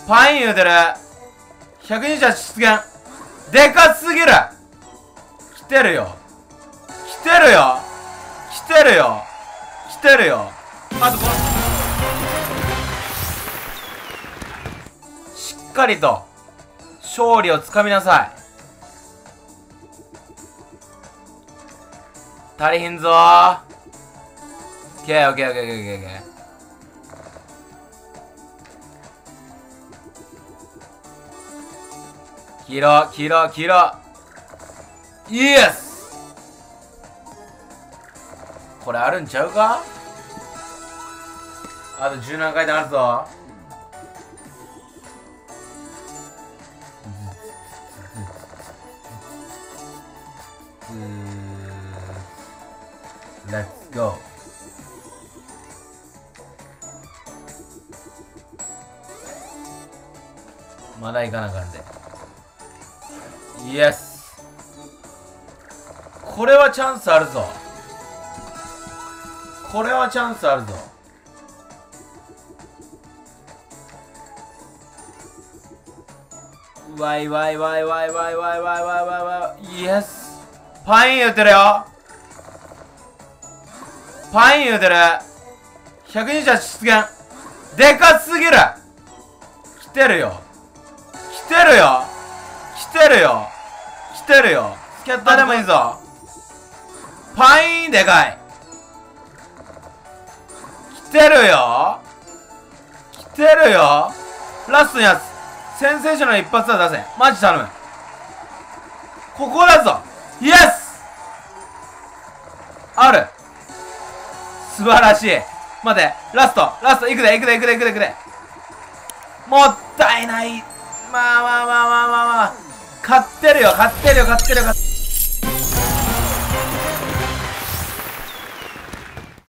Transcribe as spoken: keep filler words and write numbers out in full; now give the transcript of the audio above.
パイン言うてる。ひゃくにじゅうはち出現。でかすぎる。来てるよ。来てるよ。来てるよ。来てるよ。あとこのしっかりと勝利をつかみなさい。足りひんぞー。オッケーオッケーオッケーオッケーオッケーオッケー。黄色黄色黄色。イエス。これあるんちゃうか。あとじゅうななかい転あるぞ。レッツゴー。まだ行かなあかんで。イエス。これはチャンスあるぞ。これはチャンスあるぞ。わいわいわいわいわいわいわいわいわいわい。イエス。パイン言うてるよ。パイン言うてる。ひゃくにじゅうはち出現。でかすぎる。来てるよ。来てるよ。来てるよ。来てるよ。スキャッターでもいいぞ。パインでかい。来てるよ。来てるよ。ラストのやつ。センセーショナル一発は出せ。マジ頼む。ここだぞ。イエス。ある。素晴らしい。待って、ラスト、ラスト、いくで、いくで、いくで、いくで、いくで。もったいない。まあまあまあまあまあまあ。勝ってるよ、勝ってるよ、勝ってるよ、勝ってるよ。